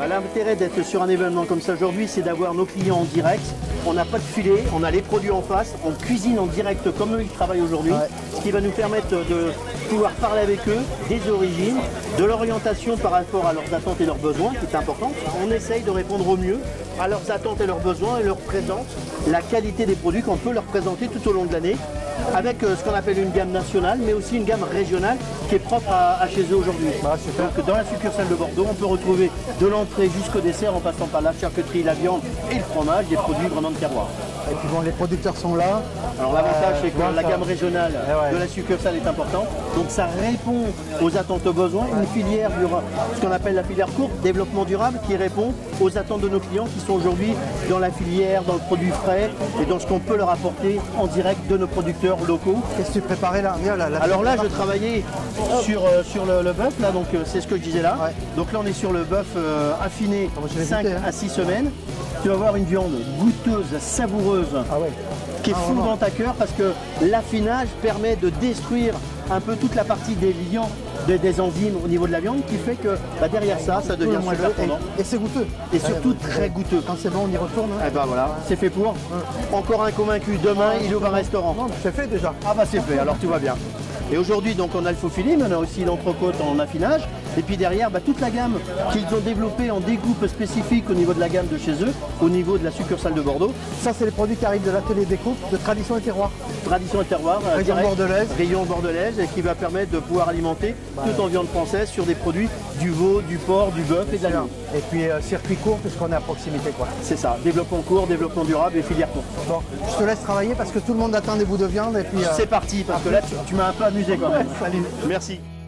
L'intérêt d'être sur un événement comme ça aujourd'hui, c'est d'avoir nos clients en direct. On n'a pas de filet, on a les produits en face, on cuisine en direct comme eux ils travaillent aujourd'hui, ce qui va nous permettre de pouvoir parler avec eux des origines, de l'orientation par rapport à leurs attentes et leurs besoins, qui est important. On essaye de répondre au mieux à leurs attentes et leurs besoins et leur présente la qualité des produits qu'on peut leur présenter tout au long de l'année, avec ce qu'on appelle une gamme nationale, mais aussi une gamme régionale qui est propre à chez eux aujourd'hui. Donc dans la succursale de Bordeaux, on peut retrouver de l'entrée jusqu'au dessert en passant par la charcuterie, la viande et le fromage, des produits vraiment de terroir. Et puis bon, les producteurs sont là. Alors l'avantage c'est que la gamme régionale de la succursale est importante, donc ça répond aux attentes, aux besoins. Une filière, ce qu'on appelle la filière courte, développement durable, qui répond aux attentes de nos clients qui sont aujourd'hui dans la filière, dans le produit frais et dans ce qu'on peut leur apporter en direct de nos producteurs locaux. Qu'est-ce que tu préparais là? Alors là je travaillais sur le bœuf, là, donc c'est ce que je disais là. Donc là on est sur le bœuf affiné 5 à 6 semaines. Tu vas avoir une viande goûteuse, savoureuse, qui est fondante à cœur parce que l'affinage permet de détruire un peu toute la partie des liants, des enzymes au niveau de la viande, qui fait que derrière ça devient super fondant. Et c'est goûteux. Et surtout très goûteux. Quand c'est bon, on y retourne. Et ben voilà, c'est fait pour. Encore un convaincu, demain il ouvre un restaurant. Non, c'est fait déjà. Ah bah c'est fait, alors tout va bien. Et aujourd'hui, donc, on a le faux filet, mais on a aussi l'entrecôte en affinage. Et puis derrière, toute la gamme qu'ils ont développée en découpe spécifique au niveau de la gamme de chez eux, au niveau de la succursale de Bordeaux. Ça, c'est les produits qui arrivent de l'atelier découpe de Tradition et Terroir. Tradition et Terroir, rayon bordelaise. Rayon bordelaise, et qui va permettre de pouvoir alimenter tout en viande française sur des produits du veau, du porc, du bœuf et de la viande. Et puis circuit court, puisqu'on est à proximité, quoi. C'est ça, développement court, développement durable et filière courte. Bon, je te laisse travailler parce que tout le monde attend des bouts de viande. Et puis c'est parti, parce que là, tu m'as un peu amusé quand même. Salut. Merci.